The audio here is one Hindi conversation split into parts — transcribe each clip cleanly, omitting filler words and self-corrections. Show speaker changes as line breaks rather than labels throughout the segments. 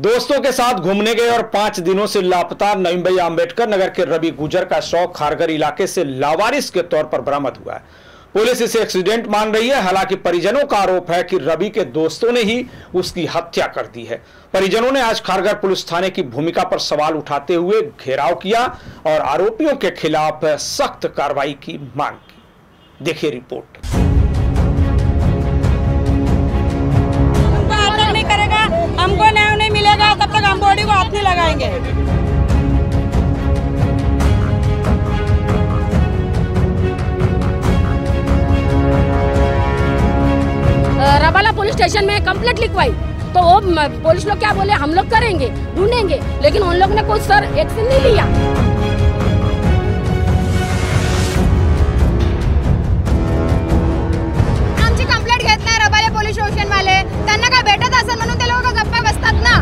दोस्तों के साथ घूमने गए और 5 दिनों से लापता नईम भाई आंबेडकर नगर के रवि गुजर का शव खारगर इलाके से लावारिस के तौर पर बरामद हुआ है। पुलिस इसे एक्सीडेंट मान रही है। हालांकि परिजनों का आरोप है कि रवि के दोस्तों ने ही उसकी हत्या कर दी है। परिजनों ने आज खारगर पुलिस थाने की भूमिका पर सवाल उठाते हुए घेराव किया और आरोपियों के खिलाफ सख्त कार्रवाई की मांग की। देखिए रिपोर्ट।
हमको न्याय नहीं मिलेगा तब तक हम बॉडी को हाथ नहीं लगाएंगे।
रबाला पुलिस स्टेशन में कंप्लेंट लिखवाई तो वो पुलिस लोग क्या बोले, हम लोग करेंगे, ढूंढेंगे, लेकिन उन लोग ने कोई सर एक्शन नहीं लिया।
आमची कंप्लेंट घेत नाही रबाला पोलीस स्टेशन वाले, त्यांना काय भेटत असेल म्हणून ते लोक गप्पा बसतात ना।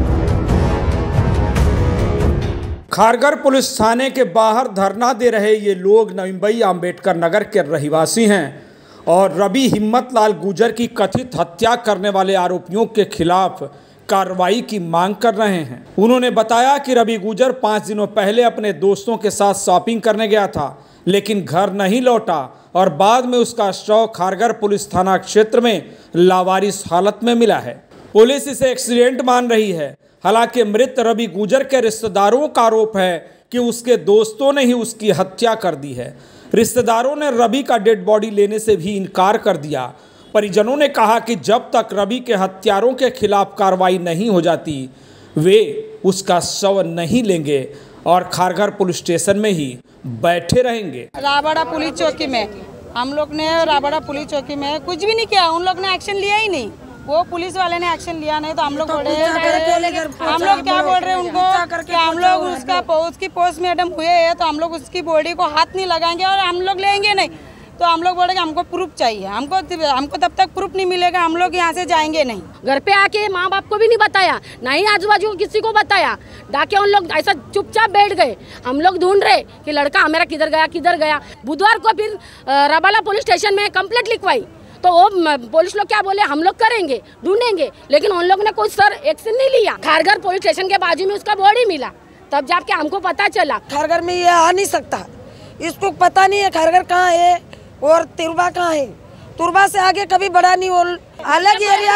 खारगर पुलिस थाने के बाहर धरना दे रहे ये लोग नईम भाई आंबेडकर नगर के रहिवासी हैं और रवि हिम्मत लाल गुजर की कथित हत्या करने वाले आरोपियों के खिलाफ कार्रवाई की मांग कर रहे हैं। उन्होंने बताया कि रवि गुजर 5 दिनों पहले अपने दोस्तों के साथ शॉपिंग करने गया था, लेकिन घर नहीं लौटा और बाद में उसका शव खारगर पुलिस थाना क्षेत्र में लावारिस हालत में मिला है। पुलिस इसे एक्सीडेंट मान रही है। हालांकि मृत रवि गुजर के रिश्तेदारों का आरोप है कि उसके दोस्तों ने ही उसकी हत्या कर दी है। रिश्तेदारों ने रवि का डेड बॉडी लेने से भी इनकार कर दिया। परिजनों ने कहा कि जब तक रवि के हत्यारों के खिलाफ कार्रवाई नहीं हो जाती वे उसका शव नहीं लेंगे और खारगर पुलिस स्टेशन में ही बैठे रहेंगे।
राबाड़ा पुलिस चौकी में हम लोग ने राबाड़ा पुलिस चौकी में कुछ भी नहीं किया, उन लोग ने एक्शन लिया ही नहीं। वो पुलिस वाले ने एक्शन लिया नहीं तो हम लोग बोल रहे हैं, हम लोग क्या बोल रहे हैं उनको कि हम लोग उसकी पोस्टमार्टम हुए है तो हम लोग उसकी बॉडी को हाथ नहीं लगाएंगे और हम लोग लेंगे नहीं। तो हम लोग बोले कि हमको प्रूफ चाहिए, हमको तब तक प्रूफ नहीं मिलेगा हम लोग यहाँ से जाएंगे नहीं।
घर पे आके माँ बाप को भी नहीं बताया, ना ही आजू बाजू किसी को बताया। डाके उन लोग ऐसा चुपचाप बैठ गए। हम लोग ढूंढ रहे कि लड़का हमारा किधर गया। बुधवार को फिर रबाला पुलिस स्टेशन में कंप्लेंट लिखवाई तो वो पुलिस लोग क्या बोले, हम लोग करेंगे, ढूंढेंगे, लेकिन उन लोग ने कोई सर एक्शन नहीं लिया। खारगर पुलिस स्टेशन के बाजू में उसका बॉडी मिला, तब जाके हमको पता चला।
खारगर में ये आ नहीं सकता, इसको पता नहीं है खारगर कहाँ है और तुरबा कहाँ है। तुरबा से आगे कभी बढ़ा नहीं। वो अलग एरिया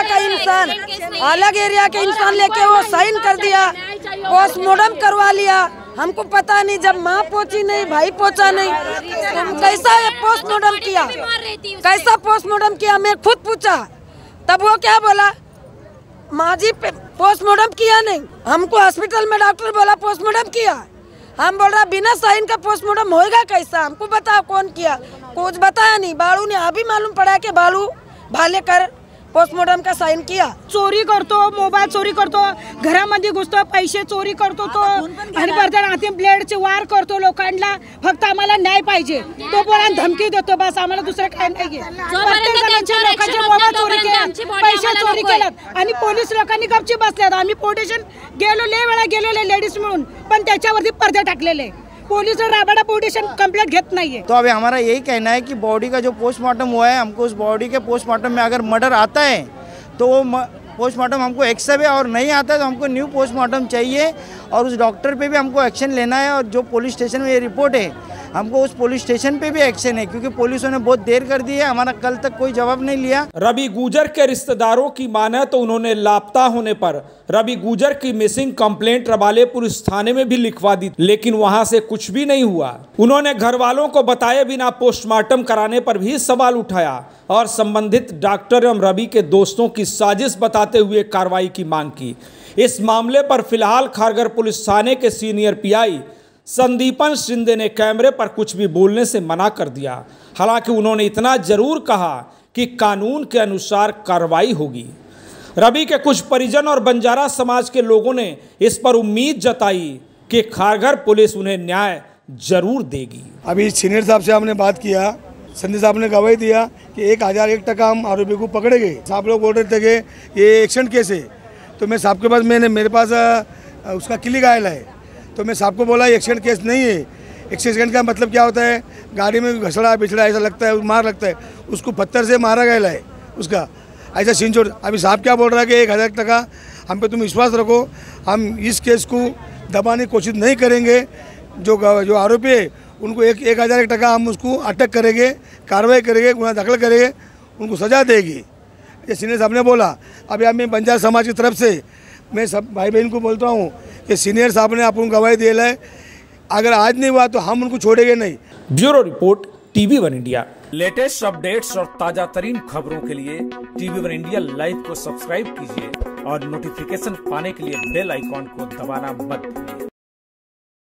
का इंसान लेके वो साइन कर दिया, पोस्टमार्टम करवा लिया। हमको पता नहीं, जब माँ पहुंची नहीं, भाई पहुंचा नहीं, कैसा पोस्टमार्टम किया, मैं खुद पूछा तब वो क्या बोला, माँ जी पोस्टमार्टम किया नहीं। हमको हॉस्पिटल में डॉक्टर बोला पोस्टमार्टम किया। हम बोल रहा बिना साइन का पोस्टमार्टम होएगा कैसा, हमको बताओ कौन किया। कुछ बताया नहीं। बालू ने अभी मालूम पड़ा कि बालू भाले कर पोस्टमार्टम का साइन किया।
चोरी करतो, मोबाईल चोरी करतो, घरामध्ये घुसतो, पैसे चोरी करतो तो आणि परत ब्लेडचे वार करतो लोकांना। फक्त आम्हाला न्याय पाहिजे, तो पण धमकी देतो, बस आम्हाला दुसरं काय नाहीये। लोकांचे मोबाईल चोरी केले, पैसे चोरी केलेत आणि पोलीस लोकांनी गपची बसल्यात। आम्ही पोलिशन गेलो, लय वेळा गेलो लेडीज म्हणून, पण त्याच्यावरती पडदे टाकलेले। पुलिस और राबाड़ा पुलिस कंप्लेंट घेत नहीं है।
तो अभी हमारा यही कहना है कि बॉडी का जो पोस्टमार्टम हुआ है, हमको उस बॉडी के पोस्टमार्टम में अगर मर्डर आता है तो वो पोस्टमार्टम हमको एक्सेप्ट है, और नहीं आता है तो हमको न्यू पोस्टमार्टम चाहिए और उस डॉक्टर पे भी हमको एक्शन लेना है। और जो पुलिस स्टेशन में ये रिपोर्ट है, हमको उस पुलिस स्टेशन पे भी एक्शन है, क्योंकि पुलिसों ने बहुत देर कर दी है, हमारा कल तक कोई जवाब नहीं लिया।
रवि गुजर के रिश्तेदारों की माने तो उन्होंने लापता होने पर रवि गुजर की मिसिंग कंप्लेंट रबाले पुलिस थाने में भी लिखवा दी, लेकिन वहां से कुछ भी नहीं हुआ। उन्होंने घर वालों को बताए बिना पोस्टमार्टम कराने पर भी सवाल उठाया और संबंधित डॉक्टर एवं रवि के दोस्तों की साजिश बताते हुए कार्रवाई की मांग की। इस मामले पर फिलहाल खारगर पुलिस थाने के सीनियर पीआई संदीपन शिंदे ने कैमरे पर कुछ भी बोलने से मना कर दिया। हालांकि उन्होंने इतना जरूर कहा कि कानून के अनुसार कार्रवाई होगी। रवि के कुछ परिजन और बंजारा समाज के लोगों ने इस पर उम्मीद जताई कि खारगर पुलिस उन्हें न्याय जरूर देगी।
अभी सीनियर साहब से हमने बात किया, संजय साहब ने गवाही दिया कि 1001% हम आरोपी को पकड़ेंगे। साहब लोग बोल रहे थे कि ये एक्शन केस है, तो मैं साहब के पास मेरे पास उसका क्लिक आया है, तो मैं साहब को बोला एक्सीडेंट केस नहीं है। एक्सीडेंट का मतलब क्या होता है, गाड़ी में घसड़ा बिछड़ा ऐसा लगता है, मार लगता है, उसको पत्थर से मारा गया है उसका। ऐसा सीन छोड़। अभी साहब क्या बोल रहा है कि 1000 टका हम पे तुम विश्वास रखो, हम इस केस को दबाने की कोशिश नहीं करेंगे। जो आरोपी है उनको 1,001 टका हम उसको अटक करेंगे, कार्रवाई करेंगे, गुनाह दाखिल करेंगे, उनको सजा देगी। ये सीनियर साहब ने बोला। अभी मैं बंजारा समाज की तरफ से मैं सब भाई बहन को बोलता हूँ कि सीनियर साहब ने आपको गवाही दे है, अगर आज नहीं हुआ तो हम उनको छोड़ेंगे नहीं।
Bureau report TV1 India. Latest updates और ताजा तरीन खबरों के लिए TV1 इंडिया लाइव को सब्सक्राइब कीजिए और नोटिफिकेशन पाने के लिए बेल आइकॉन को दबाना मत भूलिए।